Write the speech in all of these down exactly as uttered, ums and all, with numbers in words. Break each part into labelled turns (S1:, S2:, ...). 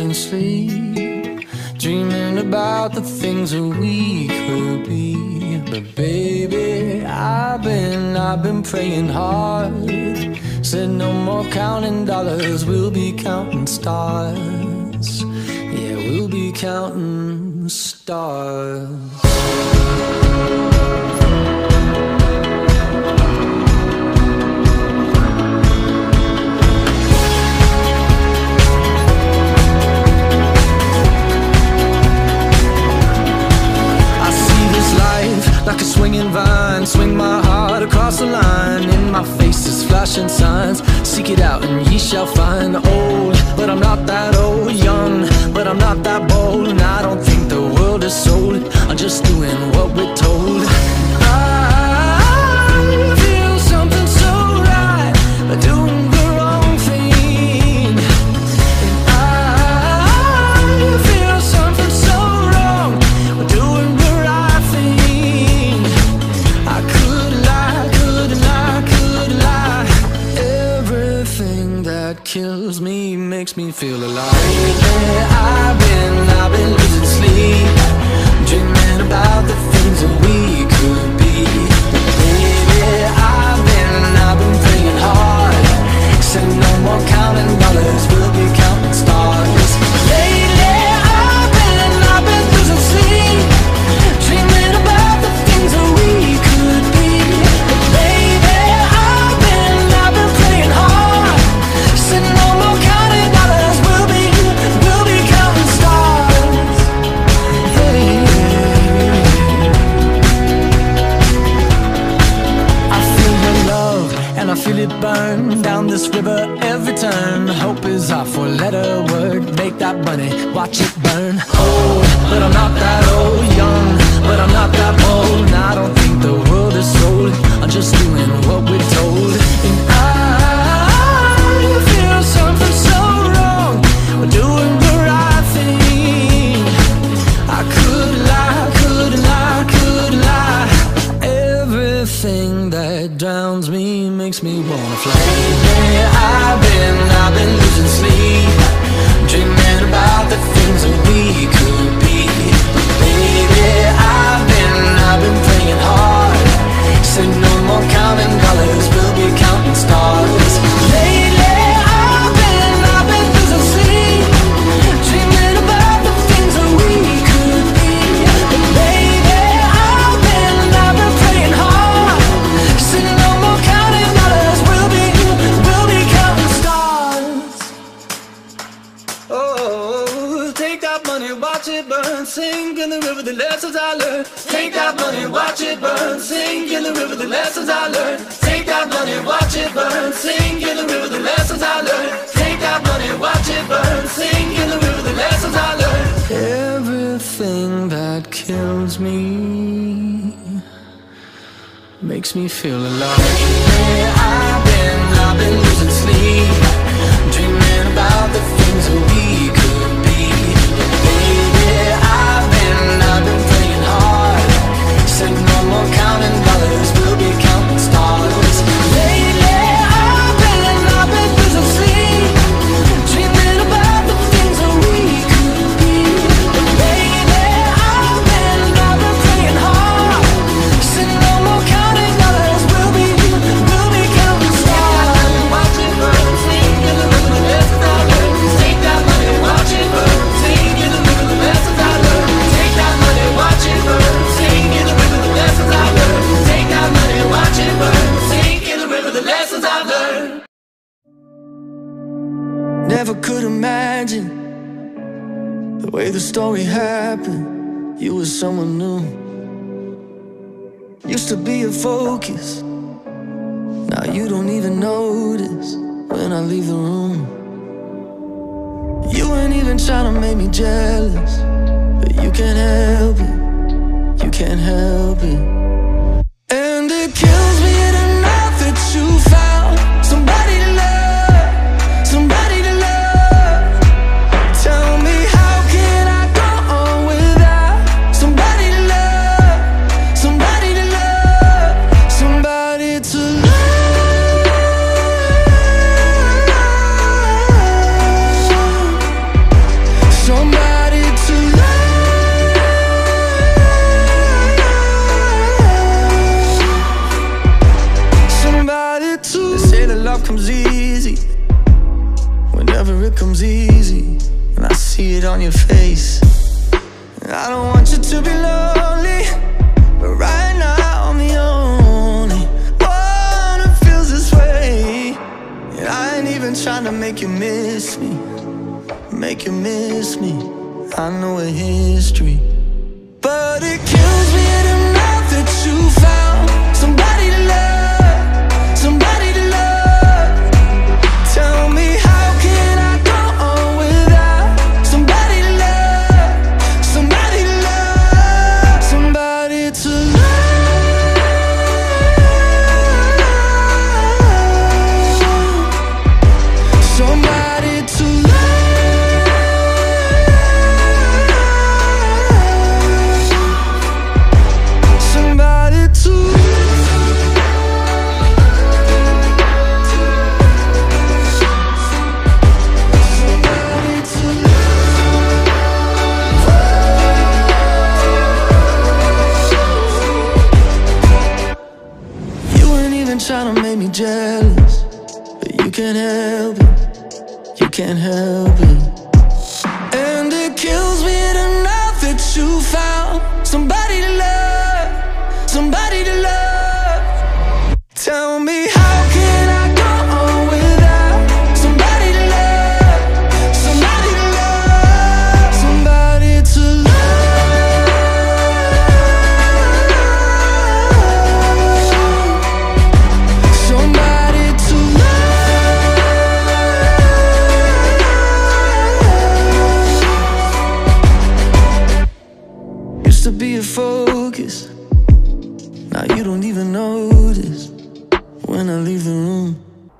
S1: losing sleep, dreaming about the things that we could be. But baby, I've been, I've been praying hard. Said no more counting dollars, we'll be counting stars. Yeah, we'll be counting stars. Like a swinging vine, swing my heart across the line. In my face is flashing signs, seek it out and ye shall find. Old, but I'm not that old. Young, but I'm not that bold. And I don't think the world is sold, I'm just doing what we're told. I feel something so right, but doing the wrong thing. And I feel something so wrong, but doing the right thing. I could lie, could lie, could lie. Everything that kills me makes me feel alive. Lately I've been, I've been losing sleep, dreaming about the things that we could be. Baby, I've been, I've been praying hard. Said no more counting dollars, we'll be counting stars. Lately I've been, I've been losing sleep, dreaming about the things that we could be. Baby, I've been, I've been praying hard. Said no more counting dollars, we'll be, we'll be counting stars. Hey. I feel your love and I feel it burn down this river every turn. Hope is our four-letter word. Make that money, watch it burn. Old, but I'm not that old. Young, but I'm not that bold. And I don't think the world is sold, I'm just doing what we're told. And I feel something so wrong, we're doing the right thing. I could lie, could lie, could lie. Everything that drowns me makes me wanna fly. Lately I've been, I've been losing sleep, dreaming about the things that we could be. Baby, I've been, I've been praying hard. Said no more counting dollars, we'll be counting stars. Lately I've been, I've been losing sleep, dreaming about the things that we could be. Baby, I've been, I've been praying hard. Said no more counting dollars, we'll be, we'll be counting stars. Oh, take that money, watch it burn, sink in the river the lessons I learned. Take that money, watch it burn, sink in the river the lessons I learned. Take that money, watch it burn, sink in the river the lessons I learned. Take that money, watch it burn, sink in the river the lessons I learned. Everything that kills me makes me feel alive. Hey, I've been, I've been losing sleep, dreaming about the things that we could be. Baby, I've been, I've been praying hard. Said no more counting dollars, we'll be counting stars. Lately I've been, I've been losing sleep, dreaming about the things that we could be. Baby, I've been, I've been praying hard. Said no more counting dollars, we'll be, we'll be counting stars. Watch it burn, sing in the river the lessons I learned. Take that money, watch it burn, sing in the river the lessons I learned. Take that money, watch it burn, sing in the river the lessons I learned. Take that money, watch it burn, sing in the river the lessons I've learned. Never could imagine the way the story happened. You were someone new, used to be a focus. Now you don't even notice when I leave the room. You ain't even trying to make me jealous, but you can't help it, you can't help it. And it kills me to know that you found somebody to love, somebody to love. Tell me, how can I go on without somebody to love, somebody to love, somebody to love? kiss me, make you miss me. I know a history, but it kills me to know that you found somebody to love, somebody to love. Tell me, how can I go on without somebody to love, somebody to love, somebody to love, somebody to love. Trying to make me jealous, but you can't help it, you can't help it. And it kills me to know that you found somebody to love, somebody to love. Tell me, how can I go on without somebody to love, somebody to love, somebody to love. To be a focus, now you don't even notice when I leave the room.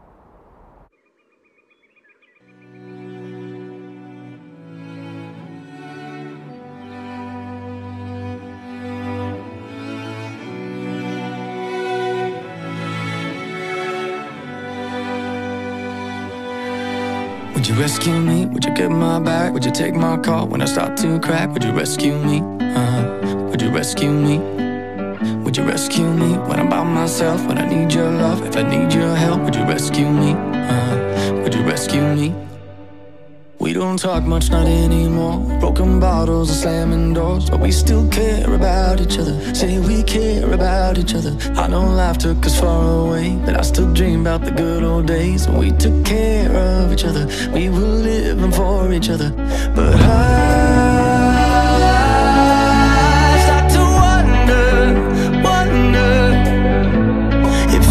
S1: Would you rescue me? Would you get my back? Would you take my call when I start to crack? Would you rescue me? Uh-huh. Would you rescue me? Would you rescue me when I'm by myself? When I need your love, if I need your help, would you rescue me? Uh-huh. Would you rescue me? We don't talk much, not anymore. Broken bottles and slamming doors, but we still care about each other. Say we care about each other. I know life took us far away, but I still dream about the good old days when we took care of each other. We were living for each other. But I start to wonder, wonder if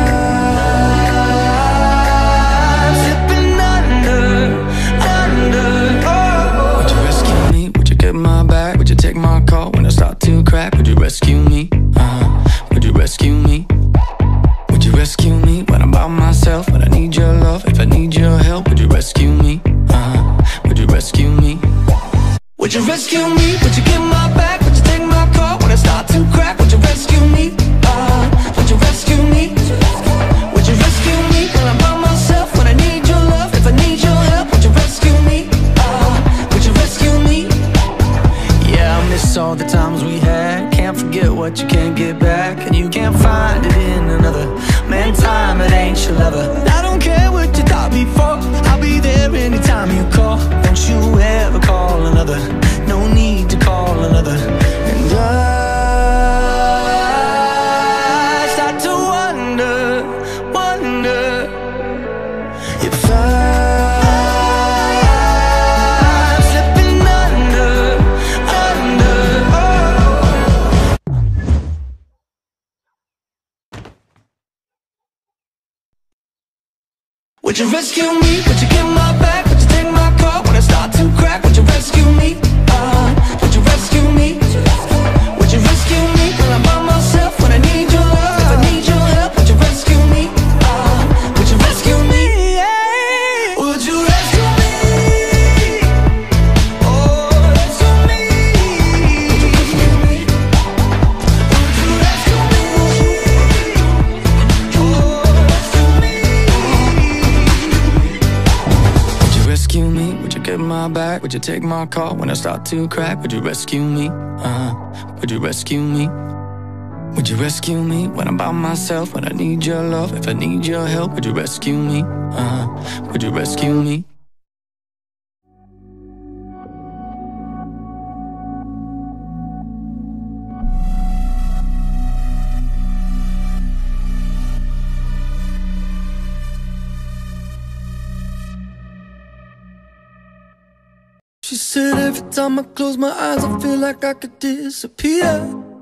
S1: I'm slipping under, under. Would you rescue me? Would you get my back? Would you take my call when I start to crack? Would you rescue me? Uh-huh. Would you rescue me? Would you rescue me when I'm by myself? When I need your love, if I need your help, would you rescue me? Uh-huh. Would you rescue me? Would you rescue me? Would you get my back? Would you take my call when I start to crack? Would you rescue me? Uh, would you rescue me? Would you rescue me when I'm by myself? When I need your love, if I need your help, would you rescue me? Uh, would you rescue me? Yeah, I miss all the times we had. Can't forget what you can't get back, and you can't find it in another. Man, time, it ain't your lover. I don't care what you thought before, I'll be there anytime you call. Don't you ever call another, no need to call another. And I start to wonder, wonder if I'm slipping under, under. Would you rescue me? Would you get my back? Would you take my call when I start to crack? Would you rescue me? Uh, would you rescue me? Would you rescue me when I'm by myself? When I need your love, if I need your help, would you rescue me? Uh, would you rescue me? Yeah. Would you rescue me? Oh, rescue me. Would you rescue me? Would you rescue me? Oh, rescue me. Would you rescue me? Would you get my back? Would you take my call when I start to crack? Would you rescue me? Uh-huh. Would you rescue me? Would you rescue me when I'm by myself? When I need your love, if I need your help, would you rescue me? Uh-huh. Would you rescue me? said every time I close my eyes I feel like I could disappear.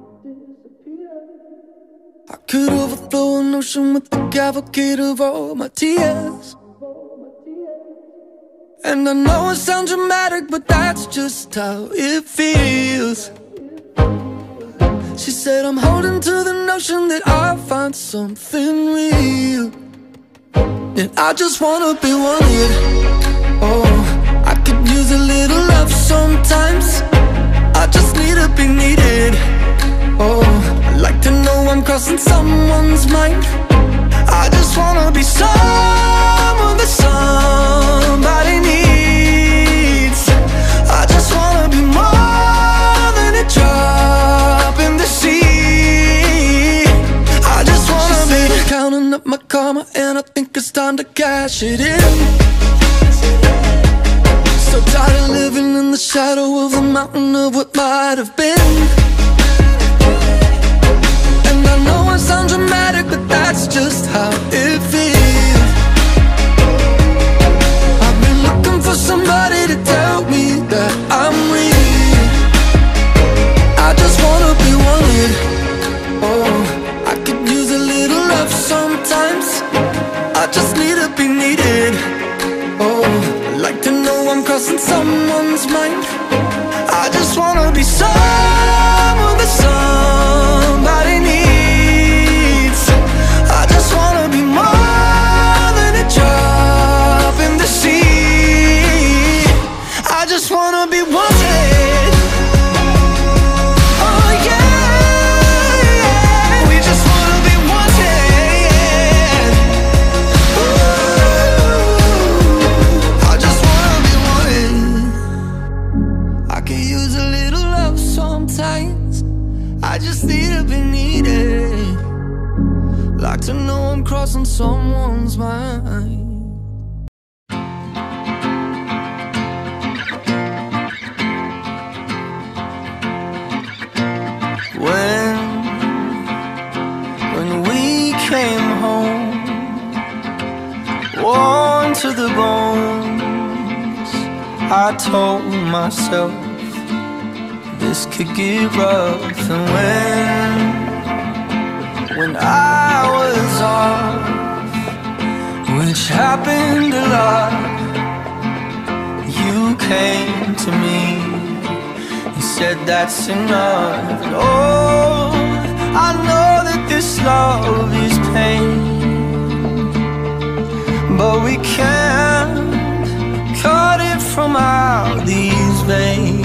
S1: I could overflow an ocean with the cavalcade of all my tears. And I know it sounds dramatic, but that's just how it feels. She said I'm holding to the notion that I'll find something real. And I just wanna be wanted. Oh, I could use a little love sometimes. I just need to be needed. Oh, I like to know I'm crossing someone's mind. I just wanna be someone that somebody needs. I just wanna be more than a drop in the sea. I just wanna be counting up my karma, and I think it's time to cash it in. So tired of living in the shadow of the mountain of what might have been. And I know it sounds dramatic, but that's just how it feels. I've been looking for somebody to tell me that I'm real. I just wanna be wanted. Oh, I could use a little love sometimes. I just need to be needed. Oh, I like to know I'm crossing someone's mind. I just wanna be someone that somebody needs. I just wanna be more than a drop in the sea. I just wanna be wanted. Oh yeah, yeah. We just wanna be wanted. Ooh, I just wanna be wanted. I could use a little love sometimes. I just need to be needed. Like to know I'm crossing someone's mind. When, when we came home, worn to the bones, I told myself this could get rough. And when, when I was off, which happened a lot, you came to me and said that's enough. And oh, I know that this love is pain, but we can't cut it from out these veins.